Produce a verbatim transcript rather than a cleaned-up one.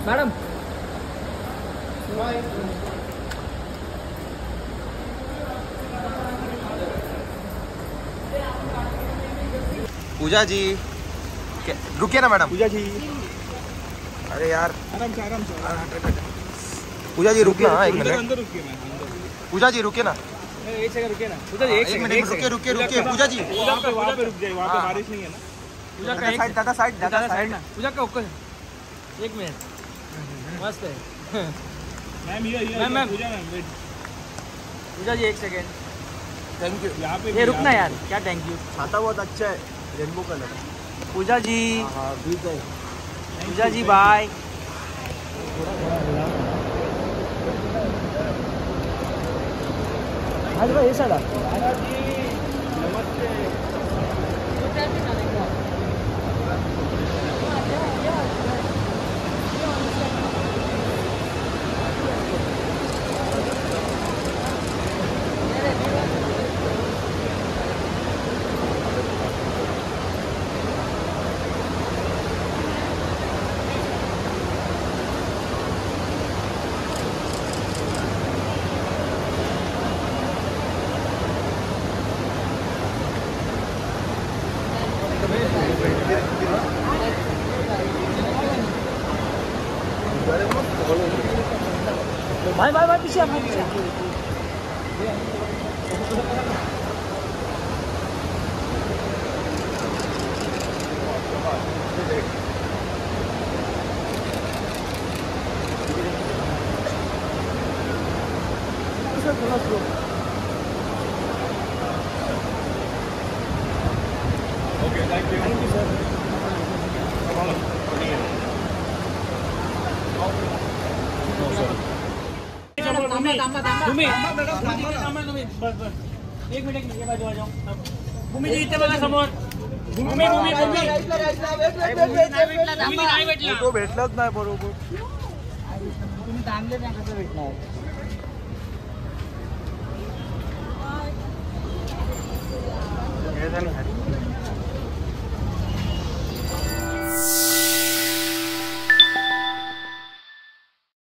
Madam पूजा जी रुकिए ना madam. पूजा जी अरे यार आराम से आराम से पूजा जी रुकना एक अंदर मिनट। अंदर रुकिए मैम अंदर। पूजा जी रुकिए ना एक सेकंड रुकिए ना पूजा जी, एक एक सेकंड मिनट रुकिए रुकिए रुकिए पूजा जी। वहाँ पे वहाँ पे रुक जाइए, वहाँ पे हाँ। बारिश नहीं है ना। पूजा का दादा एक साइड दादा साइड दादा दादा साइड साइड ना पूजा का ओके एक मिनट मस्त है। मैम ये ये ma'am, ma'am. Puja ma'am wait. Puja ji एक सेकंड थैंक यू। यहाँ पे ये रुकना यार क्या थैंक यू। छाता बहुत अच्छा है रेनबो कलर। पूजा जी हाँ ठीक है। पूजा जी बाय। आज भाई ये साड़ा भाई भाई भाई पीछे भाई पीछे। Okay thank you thank you sir. एक मिनिट ये बाजू आ जाओ। भूमी जी इथे बघा समोर। भूमी भूमी भूमी नाही भेटला तो भेटलाच नाही बरोबर। तुम्ही थांबले नाही कसं भेटणार। हे झालं.